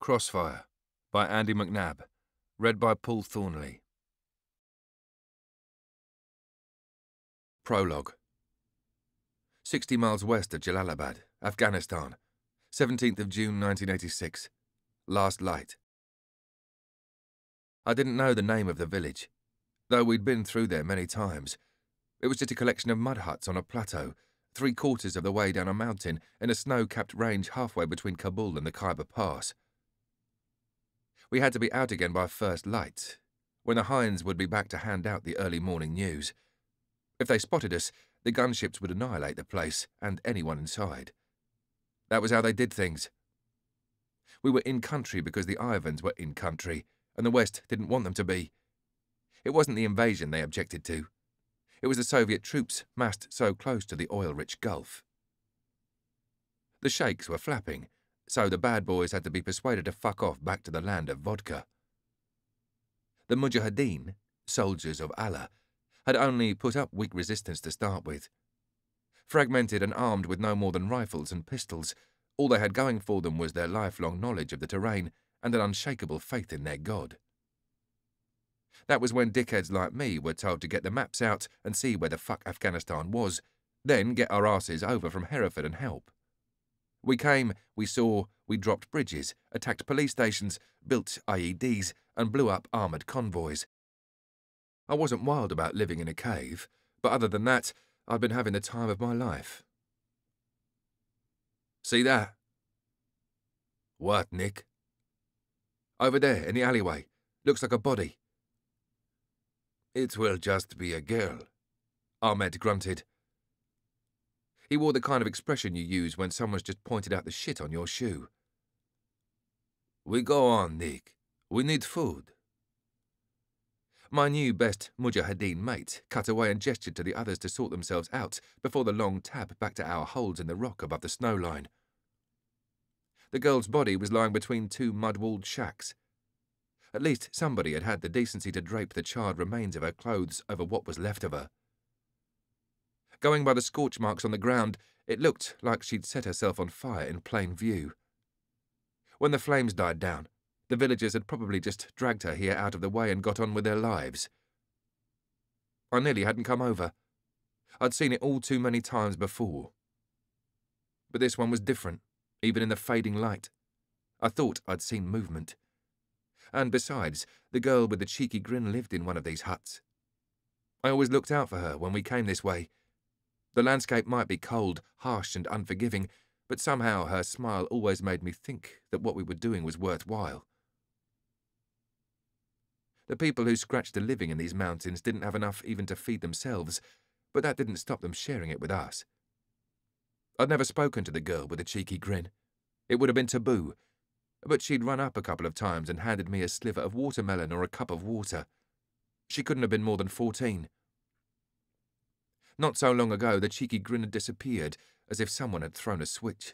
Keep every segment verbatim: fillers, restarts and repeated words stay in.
Crossfire by Andy McNab, read by Paul Thornley. Prologue. Sixty miles west of Jalalabad, Afghanistan, seventeenth of June nineteen eighty-six. Last light. I didn't know the name of the village, though we'd been through there many times. It was just a collection of mud huts on a plateau, three quarters of the way down a mountain in a snow-capped range halfway between Kabul and the Khyber Pass. We had to be out again by first light, when the hinds would be back to hand out the early morning news. If they spotted us, the gunships would annihilate the place and anyone inside. That was how they did things. We were in country because the Ivans were in country, and the West didn't want them to be. It wasn't the invasion they objected to. It was the Soviet troops massed so close to the oil-rich Gulf. The sheikhs were flapping, so the bad boys had to be persuaded to fuck off back to the land of vodka. The Mujahideen, soldiers of Allah, had only put up weak resistance to start with. Fragmented and armed with no more than rifles and pistols, all they had going for them was their lifelong knowledge of the terrain and an unshakable faith in their God. That was when dickheads like me were told to get the maps out and see where the fuck Afghanistan was, then get our asses over from Hereford and help. We came, we saw, we dropped bridges, attacked police stations, built I E Ds, and blew up armoured convoys. I wasn't wild about living in a cave, but other than that, I'd been having the time of my life. See that? What, Nick? Over there, in the alleyway. Looks like a body. It will just be a girl, Ahmed grunted. He wore the kind of expression you use when someone's just pointed out the shit on your shoe. We go on, Nick. We need food. My new best Mujahideen mate cut away and gestured to the others to sort themselves out before the long tap back to our holes in the rock above the snow line. The girl's body was lying between two mud-walled shacks. At least somebody had had the decency to drape the charred remains of her clothes over what was left of her. Going by the scorch marks on the ground, it looked like she'd set herself on fire in plain view. When the flames died down, the villagers had probably just dragged her here out of the way and got on with their lives. I nearly hadn't come over. I'd seen it all too many times before. But this one was different, even in the fading light. I thought I'd seen movement. And besides, the girl with the cheeky grin lived in one of these huts. I always looked out for her when we came this way. The landscape might be cold, harsh and unforgiving, but somehow her smile always made me think that what we were doing was worthwhile. The people who scratched a living in these mountains didn't have enough even to feed themselves, but that didn't stop them sharing it with us. I'd never spoken to the girl with the cheeky grin. It would have been taboo, but she'd run up a couple of times and handed me a sliver of watermelon or a cup of water. She couldn't have been more than fourteen. Not so long ago, the cheeky grin had disappeared, as if someone had thrown a switch.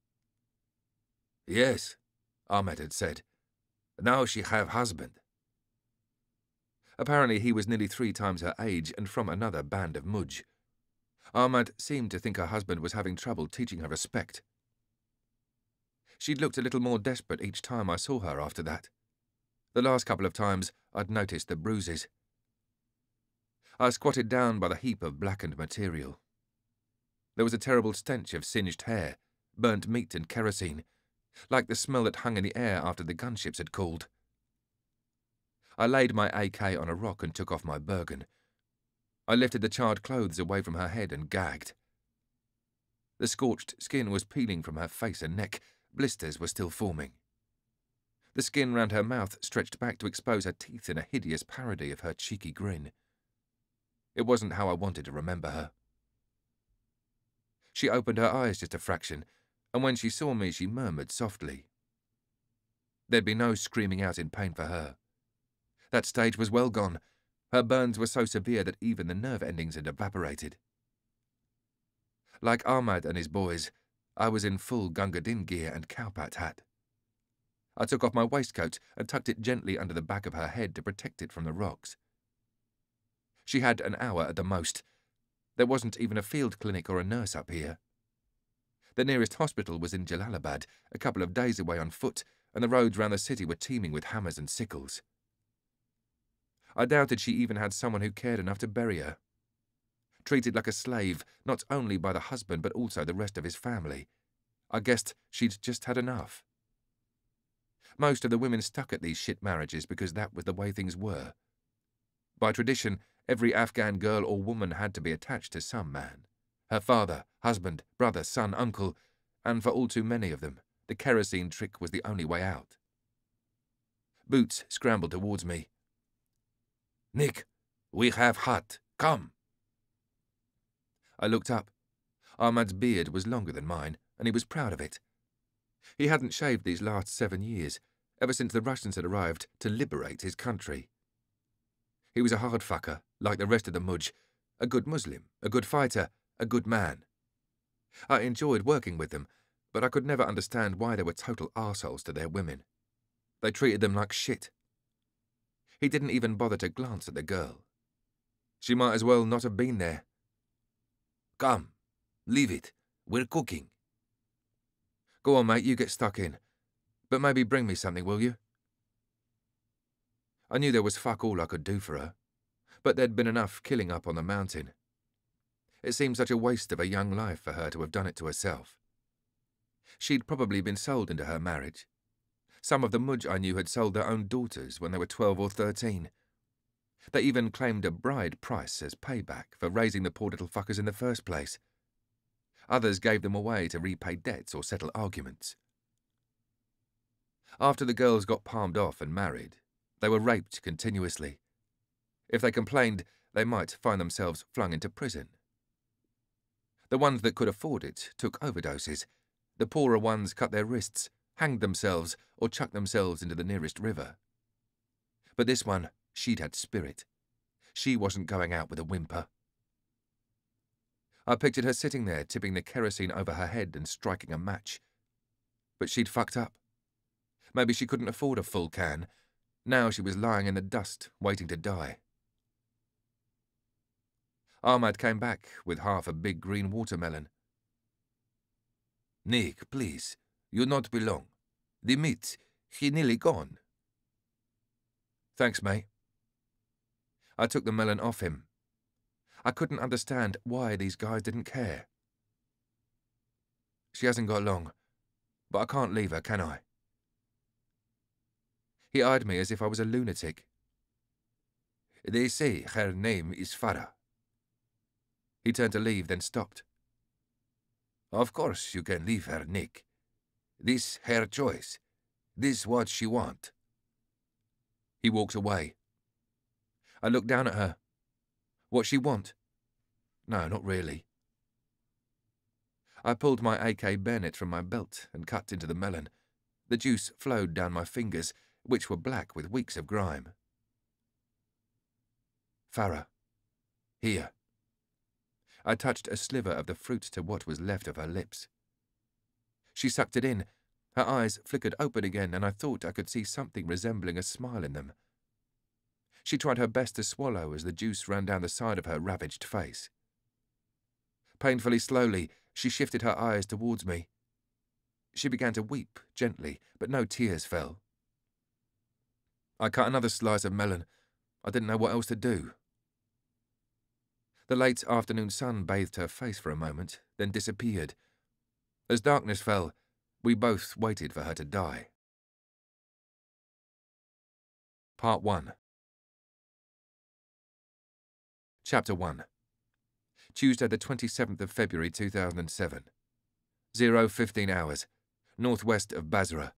Yes, Ahmed had said. Now she have husband. Apparently he was nearly three times her age and from another band of Mujh. Ahmed seemed to think her husband was having trouble teaching her respect. She'd looked a little more desperate each time I saw her after that. The last couple of times, I'd noticed the bruises. I squatted down by the heap of blackened material. There was a terrible stench of singed hair, burnt meat and kerosene, like the smell that hung in the air after the gunships had called. I laid my A K on a rock and took off my Bergen. I lifted the charred clothes away from her head and gagged. The scorched skin was peeling from her face and neck. Blisters were still forming. The skin round her mouth stretched back to expose her teeth in a hideous parody of her cheeky grin. It wasn't how I wanted to remember her. She opened her eyes just a fraction, and when she saw me, she murmured softly. There'd be no screaming out in pain for her. That stage was well gone. Her burns were so severe that even the nerve endings had evaporated. Like Ahmad and his boys, I was in full Gunga Din gear and cowpat hat. I took off my waistcoat and tucked it gently under the back of her head to protect it from the rocks. She had an hour at the most. There wasn't even a field clinic or a nurse up here. The nearest hospital was in Jalalabad, a couple of days away on foot, and the roads round the city were teeming with hammers and sickles. I doubted she even had someone who cared enough to bury her. Treated like a slave, not only by the husband but also the rest of his family. I guessed she'd just had enough. Most of the women stuck at these shit marriages because that was the way things were. By tradition, every Afghan girl or woman had to be attached to some man. Her father, husband, brother, son, uncle, and for all too many of them, the kerosene trick was the only way out. Boots scrambled towards me. "Nick, we have hut. Come." I looked up. Ahmad's beard was longer than mine, and he was proud of it. He hadn't shaved these last seven years, ever since the Russians had arrived to liberate his country. He was a hard fucker, like the rest of the Mujj, a good Muslim, a good fighter, a good man. I enjoyed working with them, but I could never understand why they were total arseholes to their women. They treated them like shit. He didn't even bother to glance at the girl. She might as well not have been there. "Come, leave it. We're cooking." "Go on, mate, you get stuck in. But maybe bring me something, will you?" I knew there was fuck all I could do for her, but there'd been enough killing up on the mountain. It seemed such a waste of a young life for her to have done it to herself. She'd probably been sold into her marriage. Some of the Mujj I knew had sold their own daughters when they were twelve or thirteen. They even claimed a bride price as payback for raising the poor little fuckers in the first place. Others gave them away to repay debts or settle arguments. After the girls got palmed off and married, they were raped continuously. If they complained, they might find themselves flung into prison. The ones that could afford it took overdoses. The poorer ones cut their wrists, hanged themselves, or chucked themselves into the nearest river. But this one, she'd had spirit. She wasn't going out with a whimper. I pictured her sitting there, tipping the kerosene over her head and striking a match. But she'd fucked up. Maybe she couldn't afford a full can. Now she was lying in the dust, waiting to die. Ahmad came back with half a big green watermelon. "Nick, please, you not belong. The meat, he nearly gone." "Thanks, mate." I took the melon off him. I couldn't understand why these guys didn't care. "She hasn't got long, but I can't leave her, can I?" He eyed me as if I was a lunatic. "They say her name is Farah." He turned to leave, then stopped. "Of course you can leave her, Nick. This her choice. This what she want." He walked away. I looked down at her. What she want? No, not really. I pulled my A K bayonet from my belt and cut into the melon. The juice flowed down my fingers, which were black with weeks of grime. "Farah. Here." I touched a sliver of the fruit to what was left of her lips. She sucked it in. Her eyes flickered open again, and I thought I could see something resembling a smile in them. She tried her best to swallow as the juice ran down the side of her ravaged face. Painfully slowly, she shifted her eyes towards me. She began to weep gently, but no tears fell. I cut another slice of melon. I didn't know what else to do. The late afternoon sun bathed her face for a moment, then disappeared. As darkness fell, we both waited for her to die. Part one. Chapter one. Tuesday the twenty-seventh of February two thousand seven. Zero fifteen hours, northwest of Basra.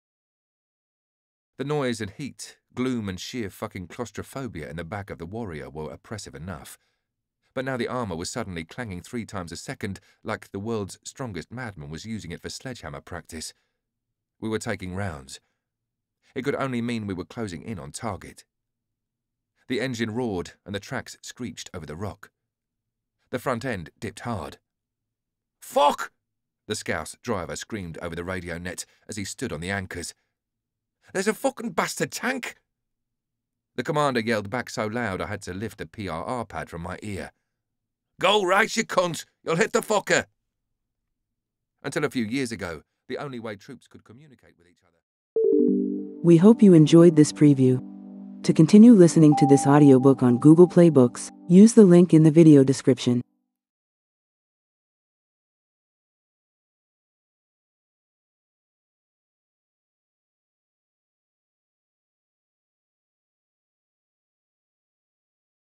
The noise and heat, gloom and sheer fucking claustrophobia in the back of the warrior were oppressive enough. But now the armour was suddenly clanging three times a second, like the world's strongest madman was using it for sledgehammer practice. We were taking rounds. It could only mean we were closing in on target. The engine roared and the tracks screeched over the rock. The front end dipped hard. "Fuck!" the Scouse driver screamed over the radio net as he stood on the anchors. "There's a fucking bastard tank!" The commander yelled back so loud I had to lift the P R R pad from my ear. "Go right, you cunt! You'll hit the fucker!" Until a few years ago, the only way troops could communicate with each other... We hope you enjoyed this preview. To continue listening to this audiobook on Google Play Books, use the link in the video description.